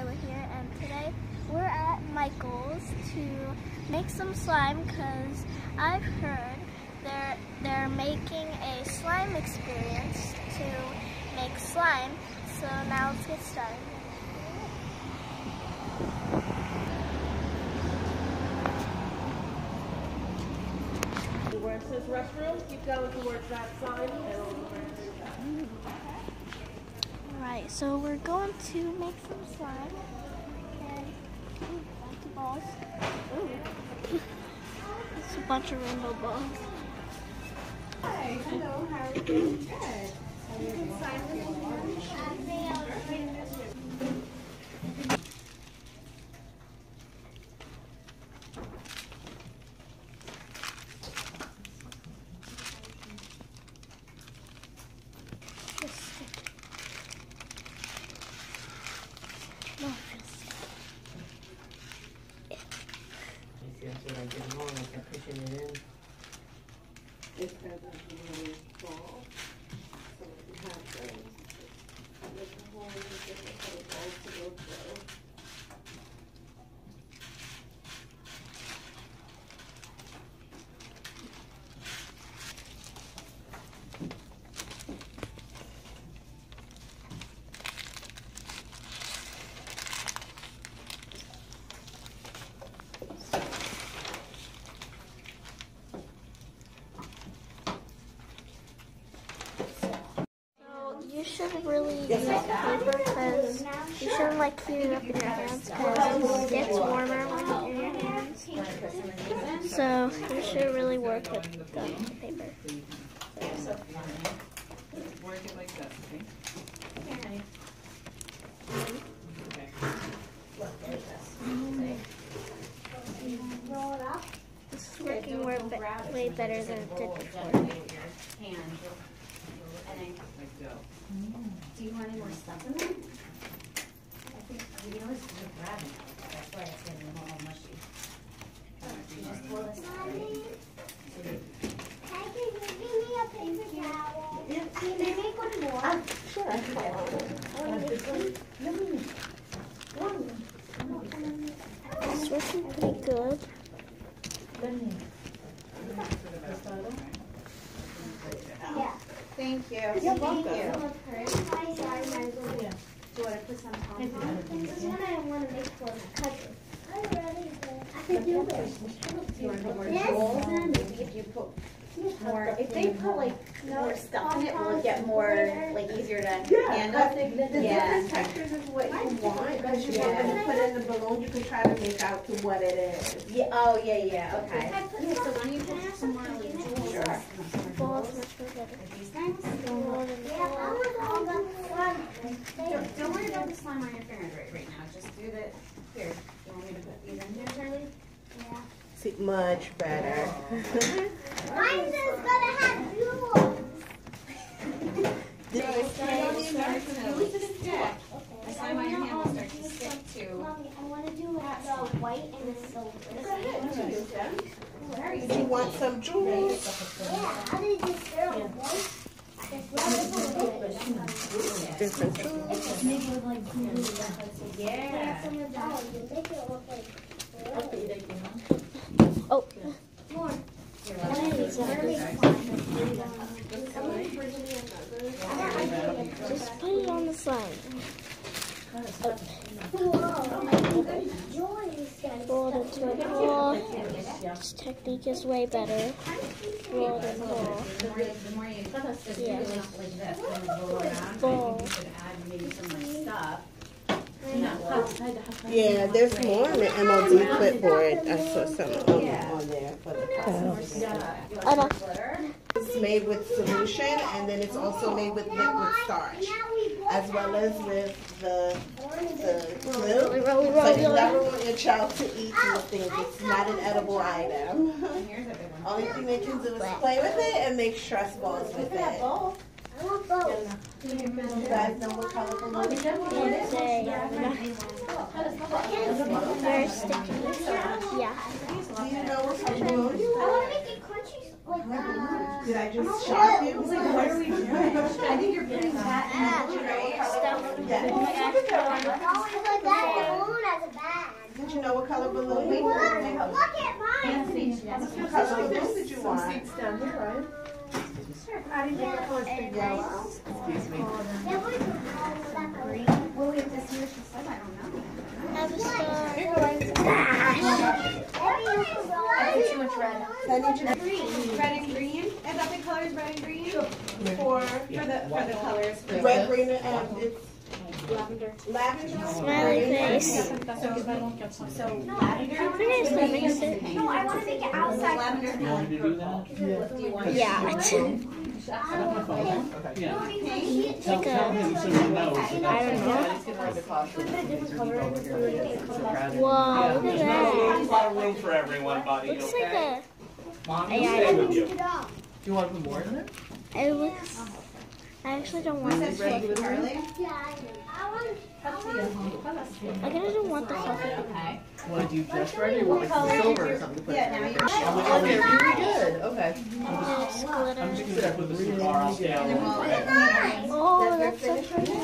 Taylor here, and today we're at Michael's to make some slime because I've heard they're making a slime experience to make slime. So now let's get started. Where it says restroom, keep going towards that sign. Alright, so we're going to make some slime. And bunch of balls. Ooh. It's a bunch of rainbow balls. Hi, hello, how are you doing? Good. You can sign them in here. That's what I did wrong, I kept pushing it in. It's kind of really small, so you have to make a hole in the different balls to go through. You should really use paper because you shouldn't heat it up in your hands because it gets warmer when you're in your hands. So you should really work with the paper. Work it like that, okay? This is working way better than it did before. Like go. Do you want any more stuff in there? I think we always just grab it. That's why it's getting all mushy. You just pull this Can they make one more? Sure, I can. It's working pretty good. Yeah. Thank you. You're welcome. Do you want to put some on? This is what I want to make for the cousin. I can do this. Do you want to put more jewels in? Maybe if you put more, if they put more stuff in it, will it get more easier to handle? The different textures is what you want, because you want them to put in the balloon, you can try to make out to what it is. Yeah. Oh, yeah. Okay. Yeah, so why don't you put some more jewels? Sure. Balls much better. These things? Don't worry about the slime on your fingers right now. Just do the, here, you want me to put these in here, Charlie? Yeah. See, much better. Mine is gonna have jewels. The slime on your hand will start to stick to. Mommy, I want to do the white and the silver. Do you want some jewels? Yeah, how did you serve it, boy? Different jewels. Yeah. Oh, more. Just put it on the slime. Roll it into a ball. This technique is way better. Roll it in a ball. The more you just do like this, then roll around. Ball. You could add maybe some stuff. Yeah, there's more on the MOD clipboard. I saw some on there for the process. It's made with solution, and then it's also made with liquid starch, as well as with the glue. So you never want your child to eat these things. It's not an edible item. Only thing they can do is play with it and make stress balls with it. You guys know what color balloon it is? Very sticky. Yeah. Do you know what color balloon you want? Did I just shock you? What are we doing? I think you're putting that in Did you know what color balloon we Look want? at mine. What color balloons did you want? Down here, right? I didn't get the colors for yellow. Excuse me. Well, we have to see what she said. I don't know. Have a star. Too much red. I need you to Red and green? Is that the colors red and green? For the colors. red, green, and it's Lavender. lavender. Smiley face. So lavender. I'm gonna still mix it. No, I want to make it outside. You want me to do that? Yeah. Yeah. Like Tell him so he knows. I don't know. Whoa, look at A that. lot of room for everyone, buddy. Looks like Okay. a. Mom, Yeah, will I stay know. with you. Do you want to put more in there? It looks. I actually don't want this fluffy. I kind of don't want the fluffy. Want to do just red or you want like some silver or something to put in there? now Okay, really good. Okay. It's I'm glitter. just gonna put this in the car. I'll stay on. Oh, that's so pretty.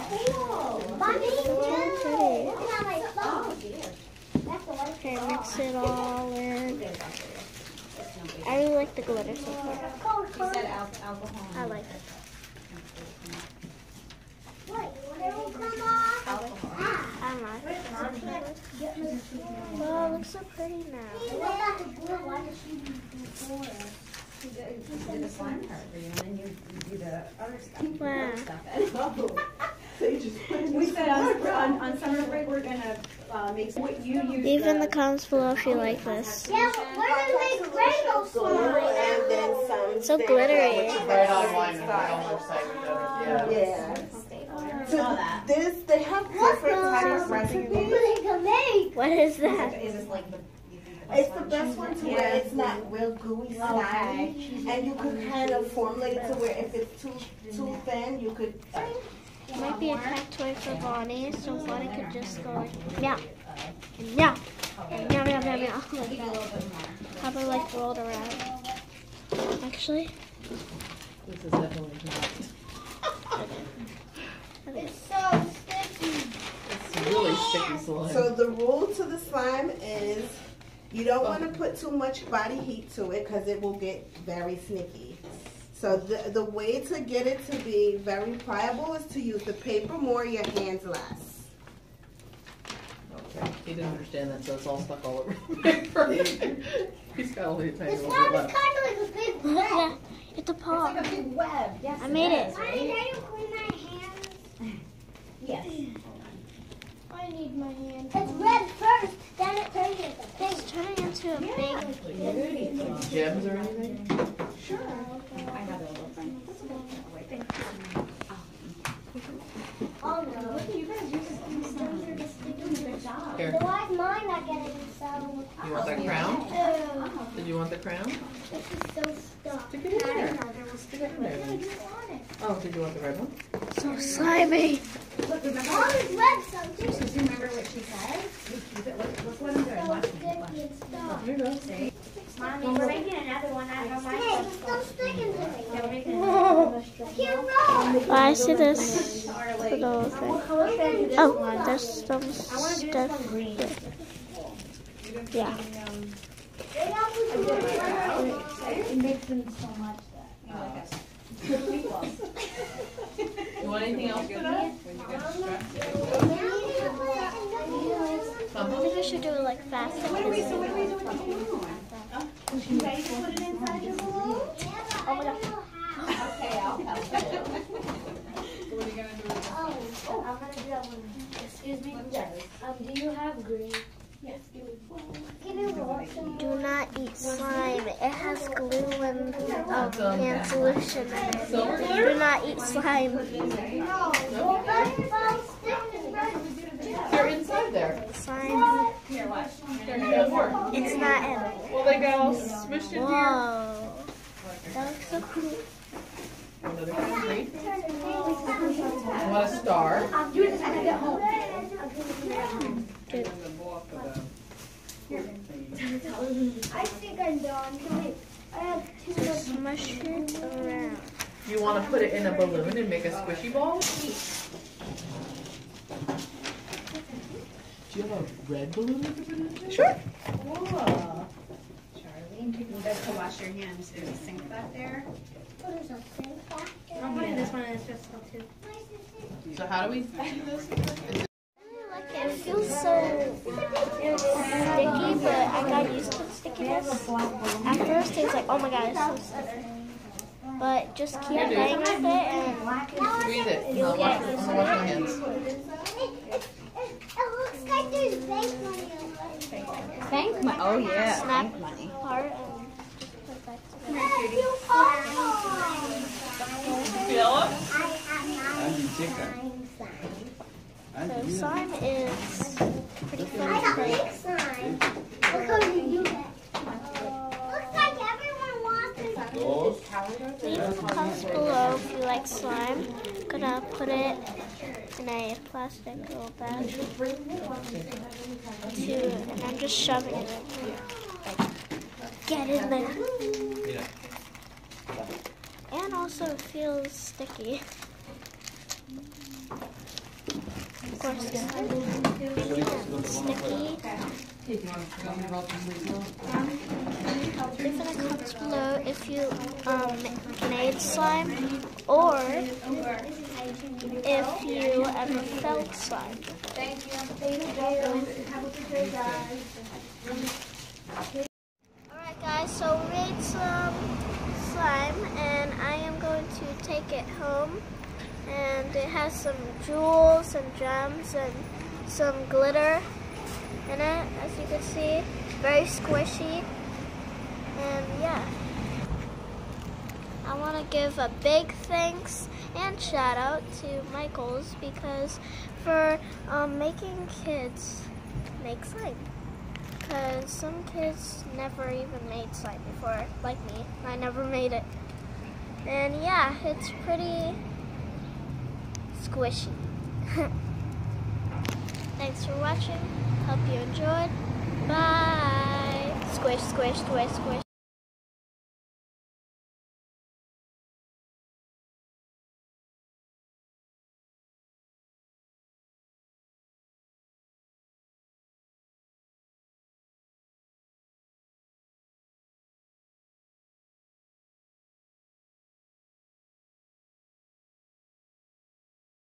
Okay, mix it all in. I really like the glitter so far. I like it. I like it. Oh, it looks so pretty now. Wow. We said on summer break we're gonna make what you use. Leave in the comments below if you like this. glue and then some. So glittery. Right on line and right on the side. Yeah. Yeah. So this, they have different types of recipes. What is that? It's the best one to where it's not real gooey slimy, and you could kind of formulate it to where if it's too thin, you could. It might be a pet toy for Bonnie, so Bonnie could just go like meow, and meow, and meow, meow, meow, meow, like that. Probably like rolled around. Actually, This is definitely not. it's It's really sticky slime. So the rule to the slime is you don't want to put too much body heat to it because it will get very sneaky. So the way to get it to be very pliable is to use the paper more, your hands less. Okay. He didn't understand that, so it's all stuck all over the paper. He's got only a tiny little bit left. yeah, it's a paw. It's like a big web. Yes, I made it. Yes. I need my hand. It's red first, then it turns into pink. It's turning into a big. Gems or anything? I have a little thing. Oh no. You guys, you're doing a good job. Here. So why is mine not getting so? You want that crown? Oh, Did you want the crown? this is so stuck. Stick it in there. Stick it in there. Oh, did you want the red one? So slimy. All is red, so So do you remember what she said? Keep it. Let's let him do it. Watch me. sticky and stuff. Here you go. Mommy, we're making another one out of my. Hey, it's still sticking to me. I can't roll. I see this little thing. Oh, there's some stuff. Yeah. It makes them so much You want anything else for that? I think we should do it like fast. So what are we doing? You ready to put it inside your balloon? Oh my god. Okay, I'll help. What are you gonna do with this? I'm gonna do that one. Excuse me? Yes. Do you have green? Yes, give me four. Can you roll some? Do not eat slime. It has glue and solution in it. Silver glitter? Do not eat slime. No. Well, that's about sticking red. They're inside there. Slime. Here, watch. Got more. It's not edible. Well, they got all smushed in here. Whoa. That looks so cool. Another kind green. You want a star? I'm doing this when I get home. Good. And the ball for the. I think I'm done. Wait, I have two more. mush it around. You want to put it in a balloon and make a squishy ball? Do you have a red balloon you can put in there? Sure. Cool. Charlie, you guys can wash your hands. There's a sink back there. I'll put this one in just too. So how do we do this? It feels so sticky, but I got used to the stickiness. At first, it was like, oh my god, it's so sticky. But just keep playing with it, and Squeeze it. you'll get I'm used gonna wash my to it. hands. It looks like there's bank money on it. Bank money. Oh yeah, Snap bank money. apart and just put it back together. Feel it? How do you take that? So slime is pretty fun I to got play big with. slime. Look how you do that. Looks like everyone wants it. Leave in the comments below if you like slime. I'm gonna put it in a plastic little bag and I'm just shoving it in here. Like, get in there. And also it feels sticky. Of course, it's sticky. Leave in the comments below if you made slime or if you ever felt slime. Alright guys, so we made some slime and I am going to take it home. And it has some jewels and gems and some glitter in it, as you can see. Very squishy. And yeah. I want to give a big thanks and shout out to Michaels because for making kids make slime. Because some kids never even made slime before, like me. I never made it. And yeah, it's pretty squishy. Thanks for watching. Hope you enjoyed. Bye. Squish, squish, squish, squish.